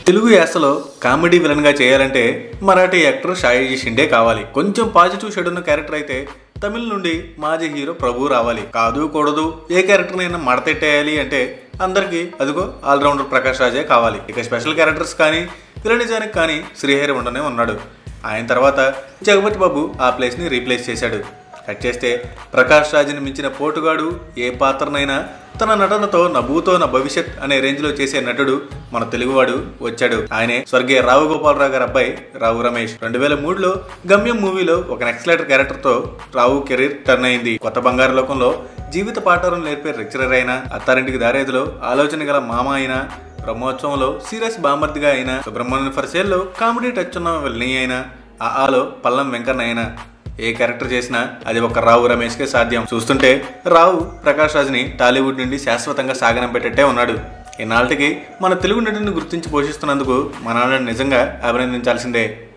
Telugu యాసలో comedy villain గా చేయాలంటే Marathi actor షాయిజీ Shinde కావాలి. కొంచెం పాజిటివ్ షేడ్ ఉన్న క్యారెక్టర్ అయితే తమిళ నుండి మాజీ హీరో ప్రభు రావాలి. కాదు కూడదు ఏ క్యారెక్టర్ అయినా మడతెట్టేయాలి అంటే అందరికి అదిగో ఆల్రౌండర్ ప్రకాష్ రాజే కావాలి. ఇక స్పెషల్ క్యారెక్టర్స్ కానీ విలనిజానికి కానీ శ్రీహరి ఉండనే ఉన్నాడు. ఆయన తర్వాత జగపతి బాబు ఆ ప్లేస్ ని రీప్లేస్ చేశాడు. కట్ చేస్తే ప్రకాష్ రాజ్ని మించిన పోటుగాడు ఏ పాత్రనైనా తన నటనతో నభూతో నా భవిష్యత్ అనే రేంజ్ లో చేసే నటుడు మన తెలుగువాడు వచ్చాడు. ఆయనే స్వర్గీయ రావు గోపాలరావు గారి అబ్బాయి రావు రమేష్. 2003లో గమ్యం మూవీలో ఒక నక్సలైటర్ క్యారెక్టర్ తో రావు కెరీర్ టర్న్ అయింది. కొత్త బంగారు లోకంలో జీవిత పాఠాలను నేర్పే లెక్చరర్ అయినా, అత్తారింటికి దారేదిలో ఆలోచన గల మామ అయినా, బ్రహ్మోత్సవంలో సీరియస్ బామర్దిగా అయినా, సుబ్రహ్మణ్యం ఫర్సేల్లో కామెడీ టచ్ ఉన్న విల్ని అయినా, ఆలో పల్లం వెంకన్న అయినా ఏ క్యారెక్టర్ చేసినా అది ఒక రావు రమేష్కే సాధ్యం. చూస్తుంటే రావు ప్రకాష్ రాజ్ని టాలీవుడ్ నుండి శాశ్వతంగా సాగనంపేటట్టే ఉన్నాడు. ఈనాటికి మన తెలుగు నటుని గుర్తించి పోషిస్తున్నందుకు మన నిజంగా అభినందించాల్సిందే.